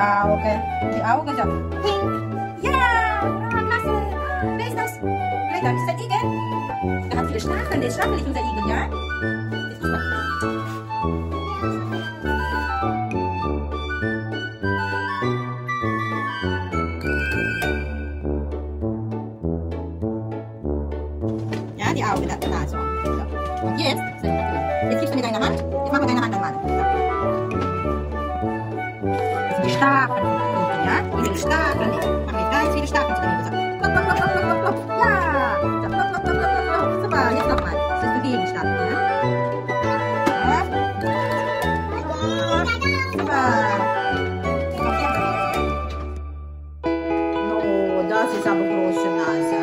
Augen. Die Augen so pink. Ja, klasse. Wer ist das? Vielleicht ist das ein Igel. Der hat viele Stacheln, der ist stachelig, unser Igel, ja? Ja, die Augen, da so. Und jetzt gibst du mir deine Hand. Jetzt machen wir deine Hand an. Das sind die Stacheln. Ja? Die Stacheln. Machen wir ganz viele Stacheln zu dem Igel. Klopp, klopp, klopp, klopp, klopp, klopp. Ja! So, klopp, klopp, klopp, klopp, klopp. Super, jetzt nochmal. Das ist bewegen Stacheln. Ja? Ja. Super. Oh, das ist aber große Nase.